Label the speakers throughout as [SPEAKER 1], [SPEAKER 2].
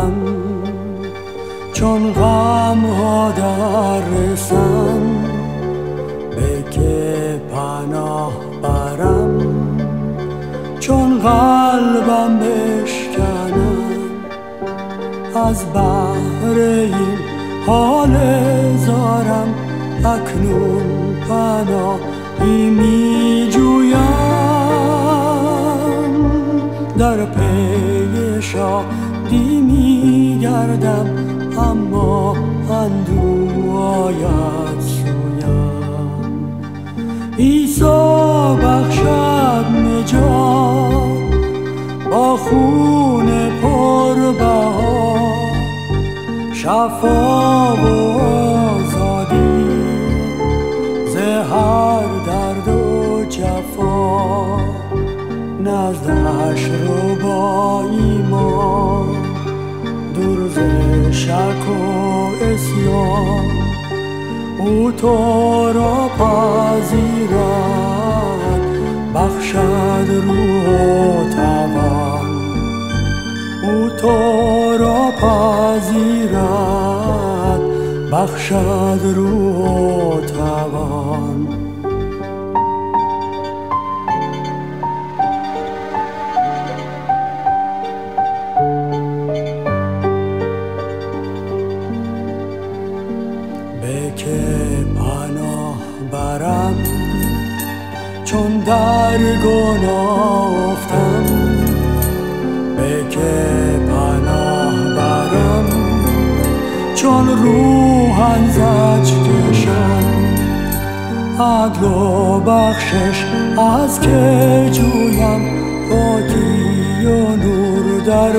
[SPEAKER 1] دارم، چون غم ها در رسم به که پناه برم، چون قلبم بشکنم از بحر این حال زارم. اکنون پناهی می جویم، در پی شادی می گردم، اما اندوه آید سویم. عیسی بخشد نجات با خون پربها، شفا و آزادی ز هر درد و جفا. نزدش رو با ایمان، دور ز شک و عصیان. او تو را پذیرد، بخشد روح و توان. او تو را پذیرد، بخشد روح و توان. به که پناه برم، چون در گناه افتم. به که پناه برم، چون روحم زج کشم. عدل و بخشش از که جویم، پاکی و نور در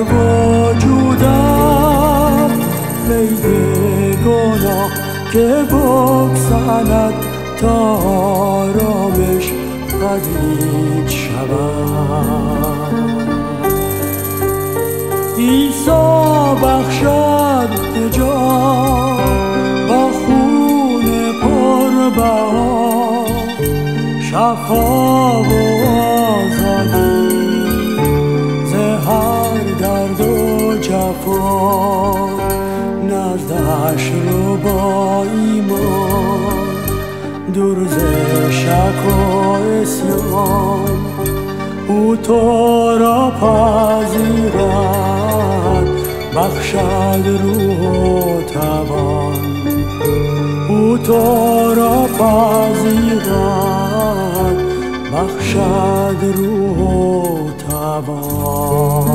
[SPEAKER 1] وجودم. قید گناه که بگسلد، تا آرامش پدید شود. عیسی بخشد نجات با خون پربها، شفا و آزادی ز هر درد و جفا. نزدش رو با ایمان، دور ز شک و عصیان. او تو را پذیرد، بخشد روح و توان. او تو را پذیرد، بخشد روح و توان.